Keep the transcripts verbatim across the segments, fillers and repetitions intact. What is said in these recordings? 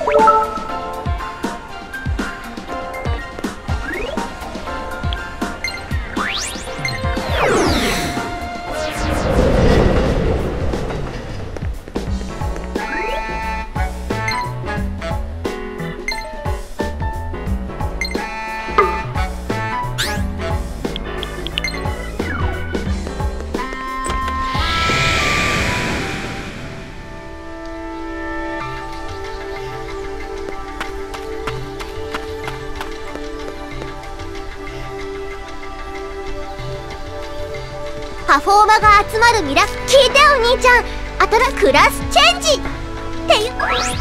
パフォーマが集まるミラ聞いてお兄ちゃん、あたらクラスチェンジっていう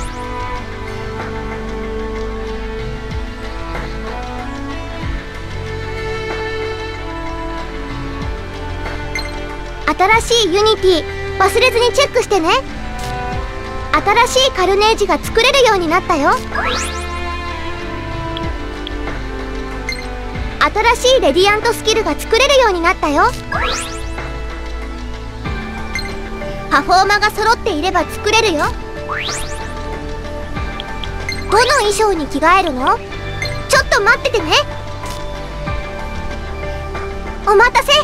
新しいユニティ忘れずにチェックしてね。新しいカルネージが作れるようになったよ。新しいレディアントスキルが作れるようになったよ。パフォーマが揃っていれば作れるよ。どの衣装に着替えるの？ちょっと待っててね。お待たせ。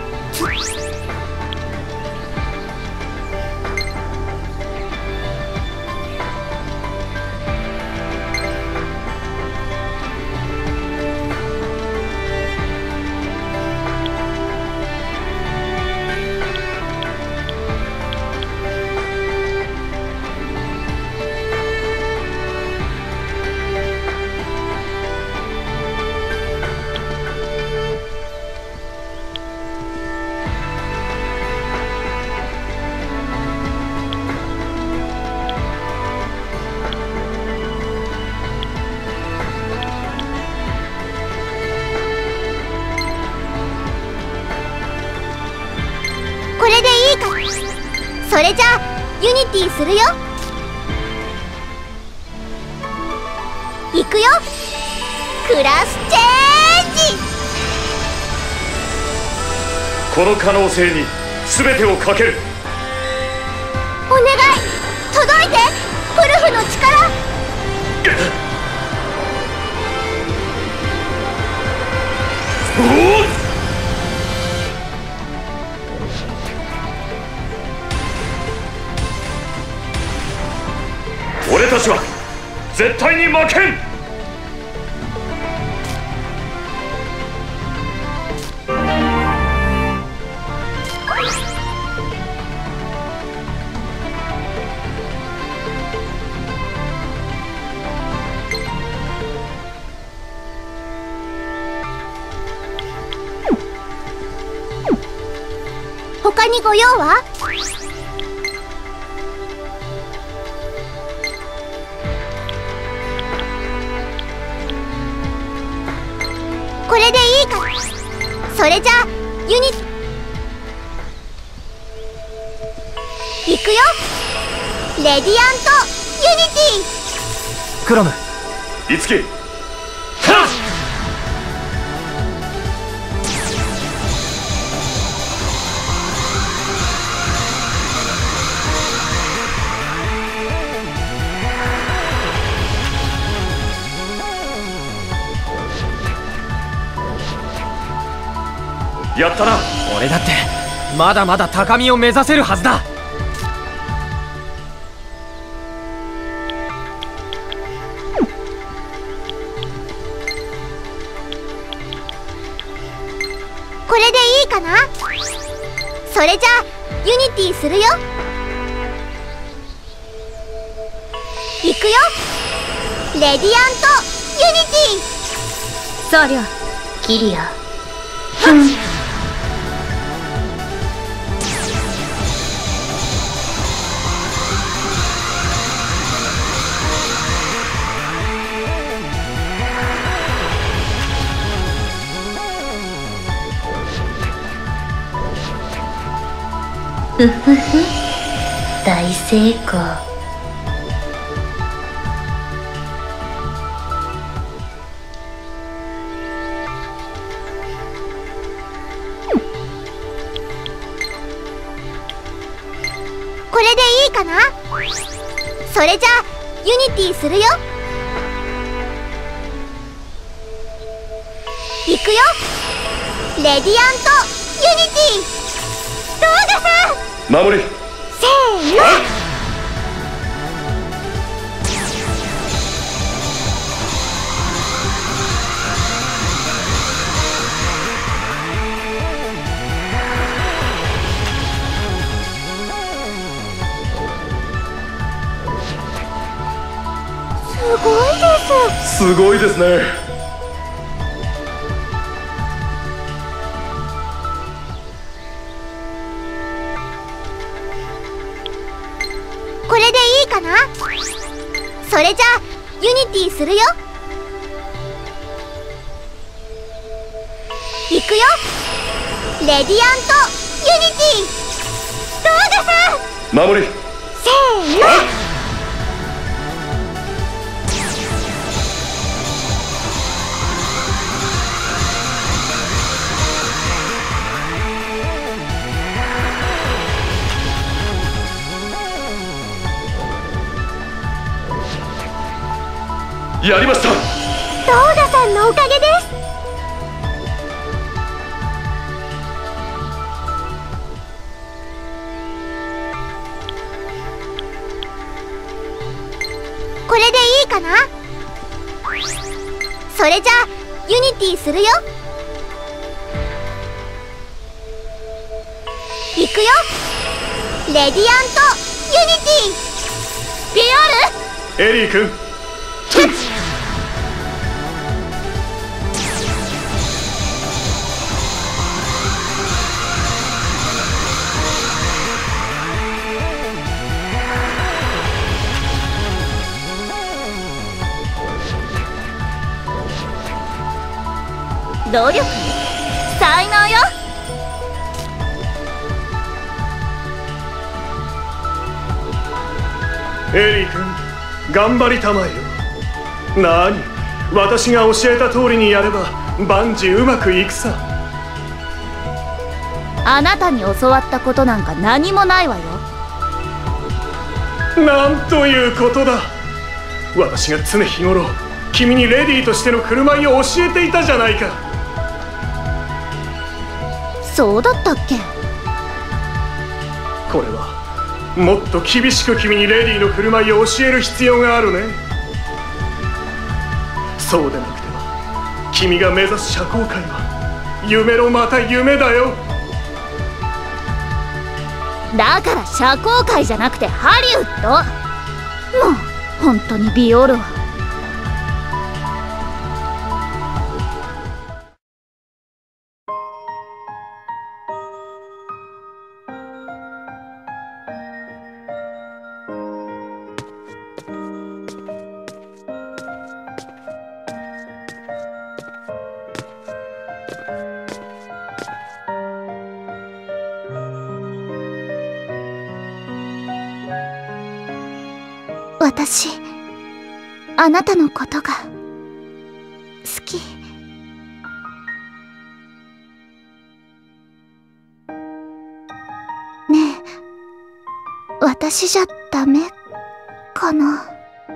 これでいいか。それじゃあユニティするよ。いくよ、クラスチェンジ。 この可能性に全てをかける。 お願い届いて、ウルフの力。 おお、俺たちは絶対に負けん。 他にご用は？これでいいか。それじゃあユニいくよ、レディアントユニティ。 クロム、 いつき、はっ！やったな。 俺だってまだまだ高みを目指せるはずだ。 これでいいかな。それじゃあユニティするよ。いくよ、レディアントユニティ。 僧侶キリア。はっ。ふふふ、大成功。 これでいいかな。それじゃあユニティするよ。いくよ、レディアントユニティ。どうださん、 守り。 せーの。すごいです。 すごいですね。 これでいいかな。それじゃあユニティするよ。いくよ、レディアントユニティ。どうださん、 守り。 せーの。 やりました。 どうださんのおかげです。これでいいかな。それじゃあユニティするよ。いくよ、レディアントユニティ。ビオル。 エリー君。 努力、才能よ。 エリー君、頑張りたまえよ。なーに、私が教えた通りにやれば万事うまくいくさ。 あなたに教わったことなんか何もないわよ。 なんということだ。私が常日頃君にレディーとしての振る舞いを教えていたじゃないか。 そうだったっけ。 これはもっと厳しく君にレディーの振る舞いを教える必要があるね。そうでなくては君が目指す社交界は夢のまた夢だよ。 だから社交界じゃなくてハリウッド。もう本当にビオルは。 私、あなたのことが好き。ねえ、私じゃダメかな。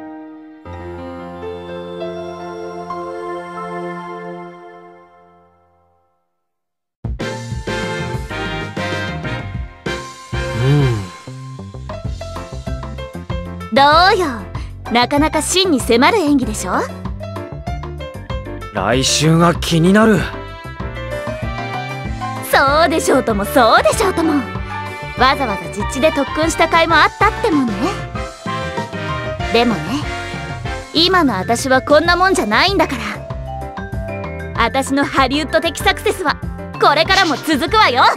どうよ、なかなか真に迫る演技でしょ。 来週が気になる。 そうでしょうともそうでしょうとも、わざわざ実地で特訓した甲斐もあったってもんね。でもね、今の私はこんなもんじゃないんだから。私のハリウッド的サクセスはこれからも続くわよ。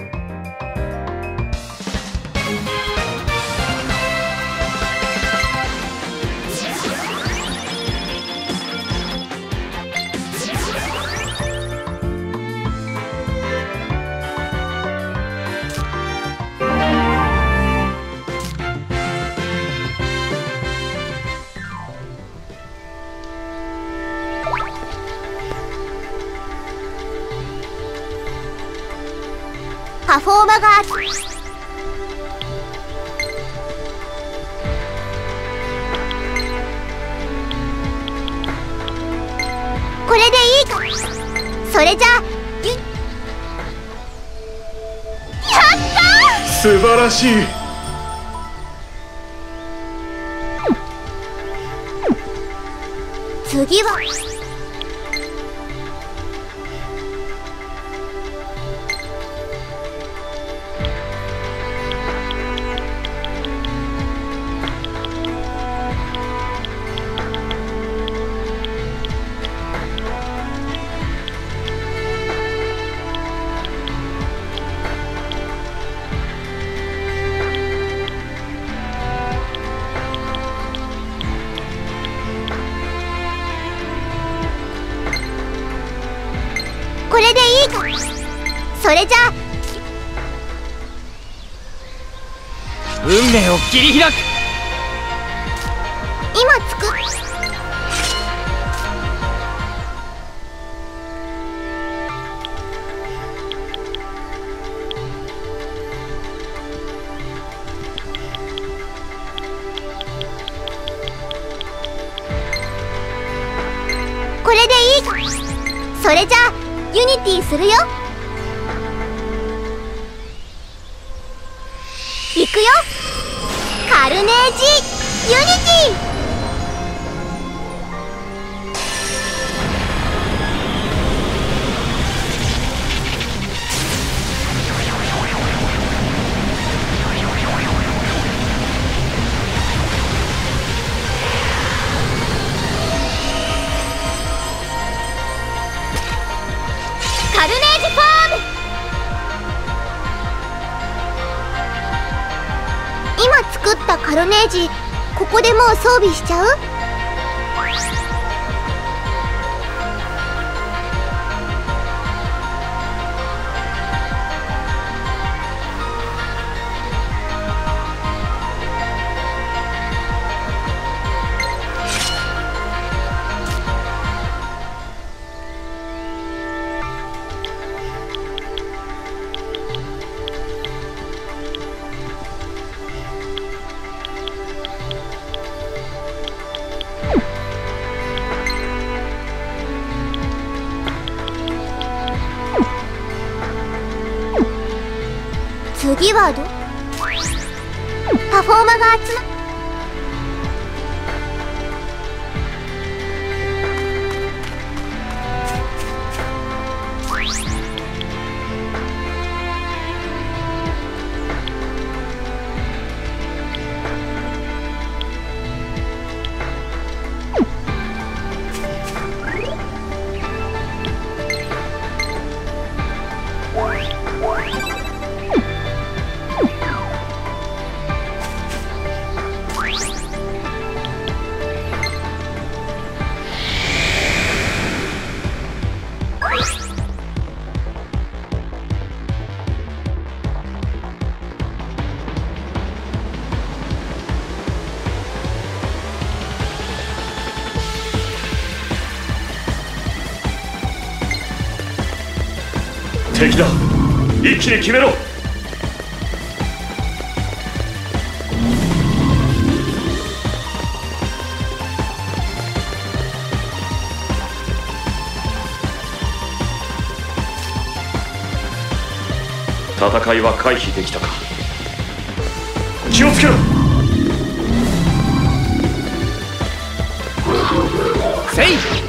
パフォーマがある。 れじゃゆ素晴らしい。 次はこれでいいか。それじゃあ運命を切り開く。 今つくこれでいいか。それじゃあユニティするよ。いくよ、カルネージユニティ。カルネージフォーム。今作ったカルネージ、ここでもう装備しちゃう？次はどパフォーマが集ま敵だ。一気に決めろ。戦いは回避できたか。気をつけろ。 せい